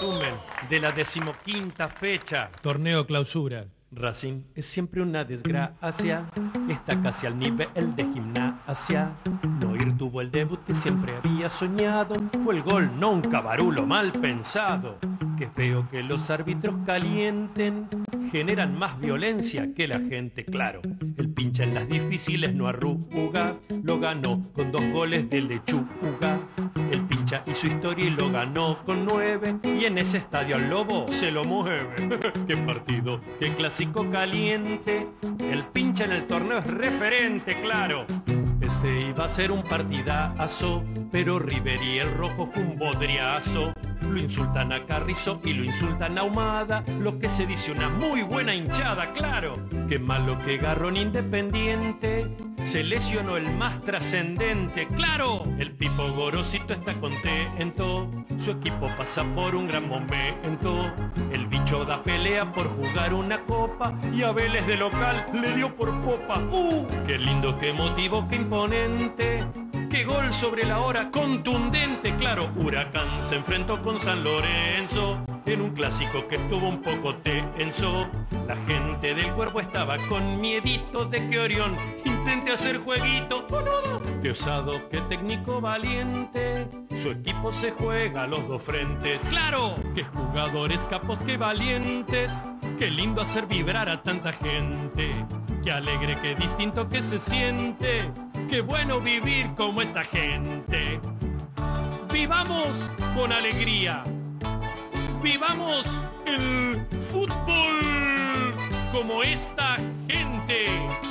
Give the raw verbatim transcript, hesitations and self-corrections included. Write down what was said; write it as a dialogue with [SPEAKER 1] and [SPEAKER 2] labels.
[SPEAKER 1] resumen de la decimoquinta fecha.
[SPEAKER 2] Torneo clausura.
[SPEAKER 1] Racing es siempre una desgracia, está casi al nivel de Gimnasia. Noir tuvo el debut que siempre había soñado, fue el gol, no un cabarulo mal pensado. Qué feo que los árbitros calienten, generan más violencia que la gente, claro. El pincha en las difíciles no arruga, lo ganó con dos goles de lechuga. El pincha hizo historia y lo ganó con nueve, y en ese estadio al lobo se lo mueve. Qué partido, qué clásico caliente, el pincha en el torneo es referente, claro. Este iba a ser un partidazo, pero River y el rojo fue un bodriazo. Lo insultan a Carrizo y lo insultan a Ahumada, lo que se dice una muy buena hinchada, claro. Qué malo que Garrón Independiente se lesionó el más trascendente, claro. El Pipo Gorosito está contento, su equipo pasa por un gran momento. El bicho da pelea por jugar una copa y a Vélez de local le dio por popa. ¡Uh! ¡Qué lindo, qué emotivo, qué imponente! ¡Qué gol sobre la hora contundente! Claro, Huracán se enfrentó con San Lorenzo en un clásico que estuvo un poco tenso. La gente del Cuervo estaba con miedito de que Orión intente hacer jueguito. ¡Oh, no, no! ¡Qué osado, qué técnico valiente! Su equipo se juega a los dos frentes. ¡Claro! ¡Qué jugadores capos, qué valientes! ¡Qué lindo hacer vibrar a tanta gente! ¡Qué alegre, qué distinto que se siente! ¡Qué bueno vivir como esta gente! ¡Vivamos con alegría! ¡Vivamos el fútbol como esta gente!